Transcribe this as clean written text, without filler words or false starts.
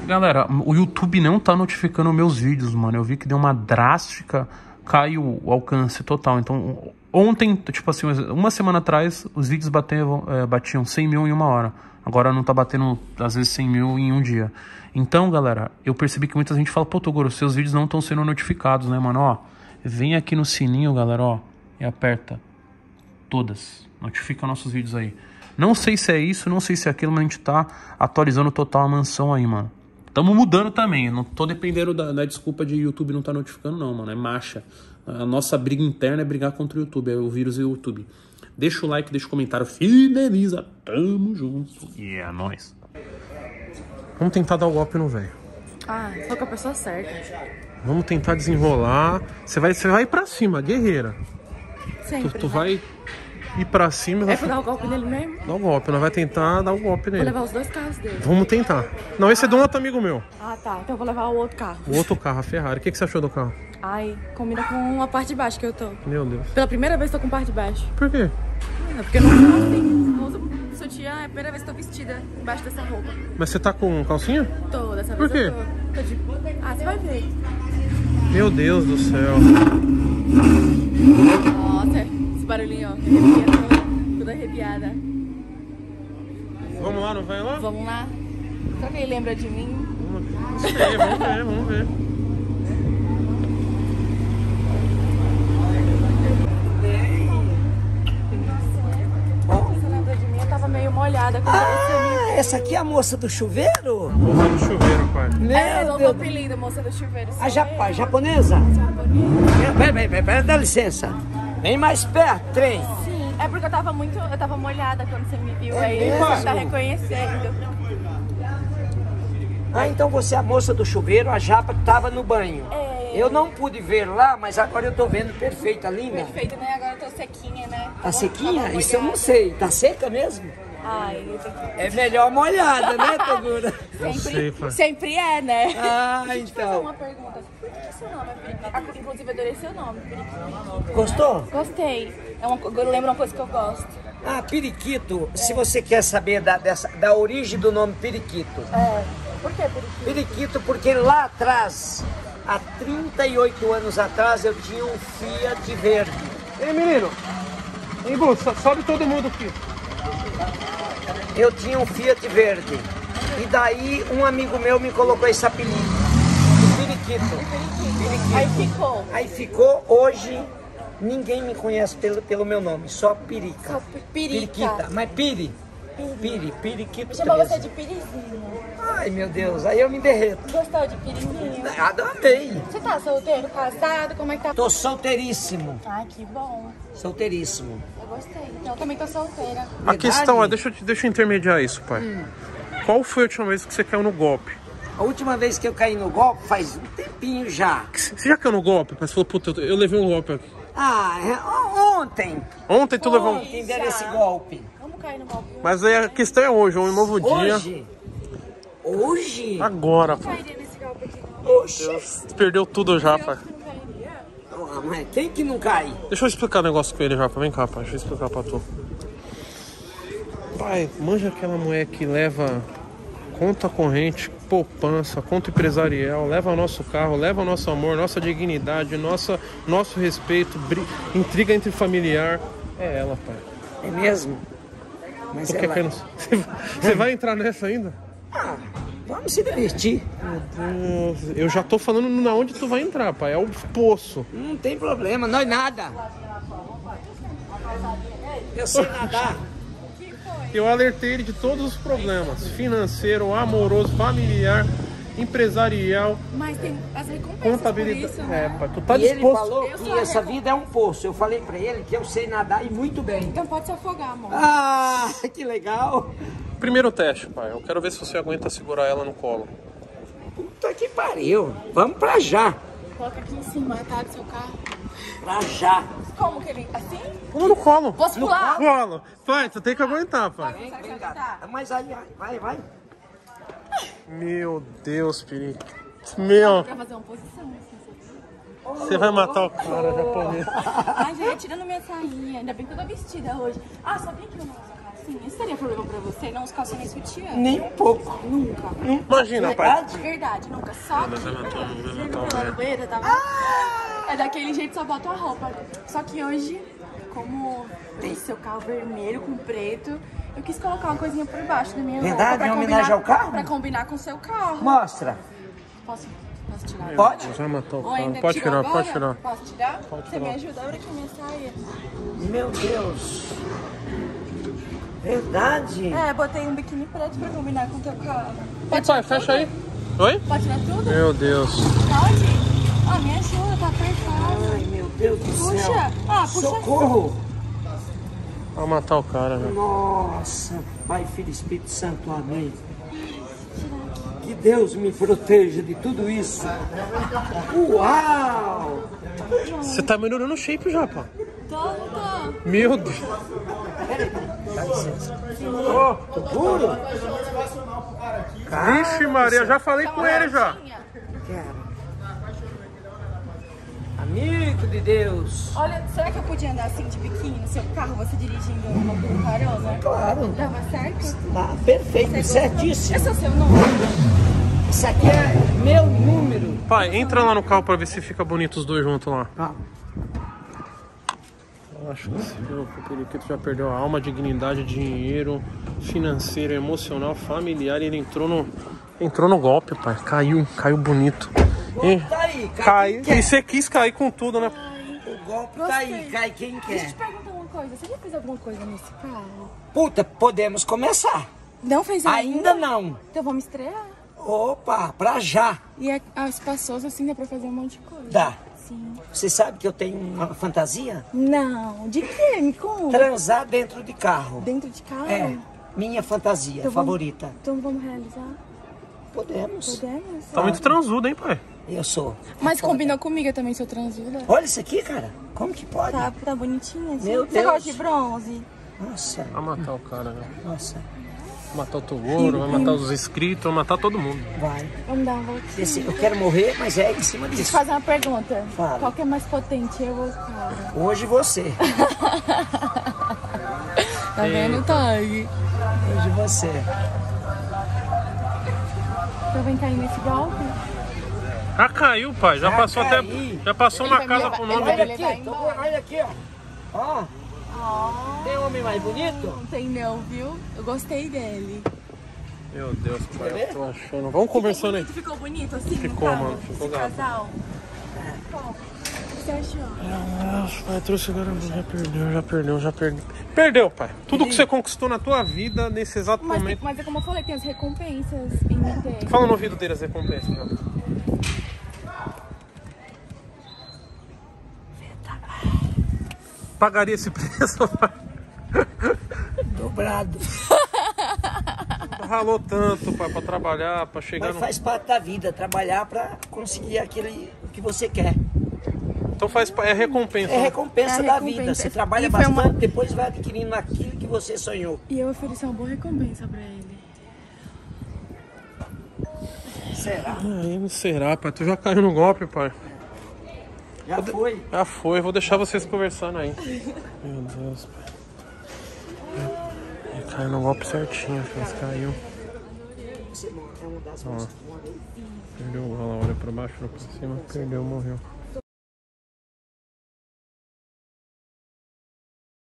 Galera, o YouTube não tá notificando meus vídeos, mano. Eu vi que deu uma drástica, caiu o alcance total. Então, ontem, tipo assim, uma semana atrás, os vídeos batiam 100 mil em uma hora. Agora não tá batendo, às vezes, 100 mil em um dia. Então, galera, eu percebi que muita gente fala, pô, Toguro, seus vídeos não estão sendo notificados, né, mano? Ó, vem aqui no sininho, galera, ó, e aperta todas. Notifica nossos vídeos aí. Não sei se é isso, não sei se é aquilo, mas a gente tá atualizando total a mansão aí, mano. Tamo mudando também, eu não tô dependendo da desculpa de YouTube não tá notificando não, mano, é marcha. A nossa briga interna é brigar contra o YouTube, é o vírus e o YouTube. Deixa o like, deixa o comentário, fideliza, tamo junto. E é nóis. Vamos tentar dar o golpe no velho. Ah, só com a pessoa certa. Vamos tentar desenrolar. Você vai ir pra cima, guerreira. Sempre, Tu vai ir pra cima. É pra dar o golpe nele mesmo? Dar o golpe, nós vai tentar dar o golpe nele. Vou levar os dois carros dele. Vamos tentar. Não, esse é de um outro amigo meu. Ah, tá. Então eu vou levar o outro carro. O outro carro, a Ferrari. O que você achou do carro? Ai, combina com a parte de baixo que eu tô. Meu Deus. Pela primeira vez tô com parte de baixo. Por quê? Porque eu não uso assim. Eu uso sutiã, é a primeira vez que tô vestida embaixo dessa roupa. Mas você tá com calcinha? Tô, dessa Por vez quê? eu tô de... Ah, você vai ver. Meu Deus do céu. Nossa, esse barulhinho, ó. Arrepia toda arrepiada. Vamos lá, não vai lá? Vamos lá? Será que ele lembra de mim? Não sei, vamos ver. Você lembra de mim? Eu tava meio molhada quando você Essa aqui é a moça do chuveiro? Moça do chuveiro, pai. É, o apelido, moça do chuveiro. A japonesa? Pera, dá licença. Vem mais perto, trem. Sim, é porque eu tava molhada quando você me viu, aí mesmo? você tá reconhecendo. Ah, então você é a moça do chuveiro, a japa que tava no banho. É. Eu não pude ver lá, mas agora eu tô vendo perfeita, linda. Perfeito, né? Agora eu tô sequinha, né? Tá sequinha? Tava Isso eu não molhada. sei. Tá seca mesmo? Ai, eu tenho que... É melhor molhada, né, Toguro? sei, pai. Sempre é, né? Ah, Deixa eu te fazer uma então. pergunta. Por que seu nome é Periquito? Inclusive, eu adorei seu nome, Periquito. Gostou? Gostei. Lembra uma coisa que eu gosto. Ah, periquito. Se você quer saber da origem do nome periquito. É. Por que Periquito? Periquito porque lá atrás, há 38 anos atrás, eu tinha um Fiat verde. Ei, menino. Ei, Bu, sobe todo mundo aqui. Eu tinha um Fiat verde. E daí um amigo meu me colocou esse apelido. De periquito. Periquito. Aí ficou, hoje ninguém me conhece pelo meu nome, só Pirica. Só Pirica. Periquita, mas Periquito. Chama você de Pirizinho. Ai, meu Deus, aí eu me derreto. Gostou de Pirizinho? Adorei. Você tá solteiro, casado? Como é que tá? Tô solteiríssimo. Ai, que bom. Solteiríssimo. Eu gostei. Então, eu também tô solteira. A questão é, deixa eu intermediar isso, pai. Qual foi a última vez que você caiu no golpe? A última vez que eu caí no golpe faz um tempinho já. Você já caiu no golpe? Mas você falou, puta, eu levei um golpe aqui. Ontem. Ontem tu levou um... Ontem deram esse golpe. Vamos cair no golpe. Mas aí a questão é hoje, um novo dia. Hoje? Hoje? Agora, pai. Cairia nesse golpe aqui, não. Oxe. Você perdeu tudo já, pai. Não cairia? Ah, mas quem que não cai? Deixa eu explicar um negócio com ele já, pai. Vem cá, pai. Deixa eu explicar pra tu. Pai, manja aquela mulher que leva conta corrente, poupança, conta empresarial, leva nosso carro, leva nosso amor, nossa dignidade, nosso respeito, intriga entre familiar. É ela, pai. É mesmo? Mas Tu ela... quer que eu não... Você vai entrar nessa ainda? Ah, vamos se divertir. Meu Deus, eu já tô falando na onde tu vai entrar, pai. É o poço. Não tem problema, nós nada. Eu sei nadar. Eu alertei ele de todos os problemas. Financeiro, amoroso, familiar, empresarial, Mas tem as recompensas contabilidade. por isso, né? É, pai, tu tá E ele disposto. falou Eu que sou a essa vida é um poço. Eu falei pra ele que eu sei nadar e muito bem. Então pode se afogar, amor. Ah, que legal. Primeiro teste, pai. Eu quero ver se você aguenta segurar ela no colo. Puta que pariu. Vamos pra já. Coloca aqui em cima, tá? Do seu carro. Pra já. Como que ele... Assim? Pula no colo. Posso pular? Colo. Pai, tu tem que aguentar, pai. Vem, gata. Mas aí, vai. Meu Deus, Piri. Meu, Pra fazer uma posição. Assim, você vai matar o cara japonês. ai, já ia tirando minha sainha. Ainda bem que eu tô vestida hoje. Ah, sabia que eu não uso calça calcinha. Isso teria problema pra você? Não, os calcinhas sutiã? Nem um pouco. Nunca. Imagina, pai. Verdade, nunca. Só que... Pela banheira, tava... É daquele jeito, só bota a roupa. Só que hoje, como tem seu carro vermelho com preto, eu quis colocar uma coisinha por baixo da minha Verdade, roupa. em homenagem ao carro? Pra combinar com o seu carro. Mostra. Posso tirar? Pode? Já matou o Ou ainda carro. Pode tirou tirar, pode agora? tirar. Posso tirar? Pode Você tirar. me ajuda? Abre aqui minha saia. Meu Deus. Verdade. É, botei um biquíni preto pra combinar com o teu carro. Oi, pai, fecha aí. Oi? Pode tirar tudo? Meu Deus. Pode? Ah, me ajuda, tá apertado. Ai, meu Deus do Puxa. céu. Ah, puxa. Socorro. Vai matar o cara, né? Nossa, Pai, Filho e Espírito Santo, amém. Que Deus me proteja de tudo isso. Uau! Você tá melhorando o shape já, pá. Tô. Meu Deus. Dá licença. Tô puro? Vixe, Maria, já falei com ele já. Quero. Amigo de Deus. Olha, será que eu podia andar assim de biquíni no seu carro, você dirigindo uma carona? Claro. Dava certo? Tá perfeito, certíssimo. Esse é o seu número? Isso aqui é meu número. Pai, entra lá no carro pra ver se fica bonito os dois juntos lá. Calma. Acho que o periquito já perdeu a alma, dignidade, dinheiro, financeiro, emocional, familiar. E ele entrou no golpe, pai. Caiu bonito. Tá aí, Caiu. E você quis cair com tudo, né? O golpe tá aí, cai quem Deixa eu quer. te perguntar uma coisa. Você já fez alguma coisa nesse carro? Puta, podemos começar. Não fez Ainda não. Então vamos estrear. Opa, pra já. E é espaçoso assim, dá pra fazer um monte de coisa. Dá. Sim. Você sabe que eu tenho uma fantasia? Não. De quê? Me conta. Transar dentro de carro. Dentro de carro? É, minha fantasia favorita. Então vamos realizar? Podemos. Podemos? Tá muito transudo, hein, pai? Eu sou. Mas combinou comigo, eu também sou transuda. Olha isso aqui, cara. Como que pode? Tá bonitinha assim. Meu Você Deus. gosta de bronze? Nossa, Vai matar o cara, né? nossa. Vai matar o Toguro, vai matar os inscritos, vai matar todo mundo. Vai. Vamos dar uma voltinha. Eu quero morrer, mas é em cima Deixa eu te disso. fazer uma pergunta. Fala. Qual que é mais potente, eu ou o cara? Hoje você. Tá vendo, Tag? Hoje você. Então vem cair nesse golpe? Já caiu, pai. Já passou caí. até. Já passou uma Ele vai me casa levar- pro ele nome vai dele. me levar Aqui, embora. olha aqui, ó. Ó, tem homem mais bonito? Não tem não, viu? Eu gostei dele. Meu Deus, pai. Eu tô achando. Vamos conversando aí. Ficou bonito assim? Ficou, no carro, mano, ficou esse gato. casal? Qual? O que você achou? Nossa, pai, trouxe agora. Já perdeu. Perdeu, pai. Tudo que você conquistou na tua vida nesse exato momento. Mas é como eu falei, tem as recompensas em ter. Fala no ouvido dele as recompensas, já. Pagaria esse preço, pai? Dobrado. Ralou tanto, pai, pra trabalhar, pra chegar Mas no. faz parte da vida, trabalhar pra conseguir aquele que você quer. Então é recompensa. É recompensa É da recompensa. vida. Você trabalha E foi bastante, uma- depois vai adquirindo aquilo que você sonhou. E eu ofereci uma boa recompensa pra ele. Será? Ai, será, pai? Tu já caiu no golpe, pai. Já foi. Já foi, vou deixar vocês conversando aí. Meu Deus, pai. Ele caiu no golpe certinho, filho. Caiu. Você é uma das moças que mora aí. Perdeu, olha lá, olha pra baixo, olha pra cima. Perdeu, morreu.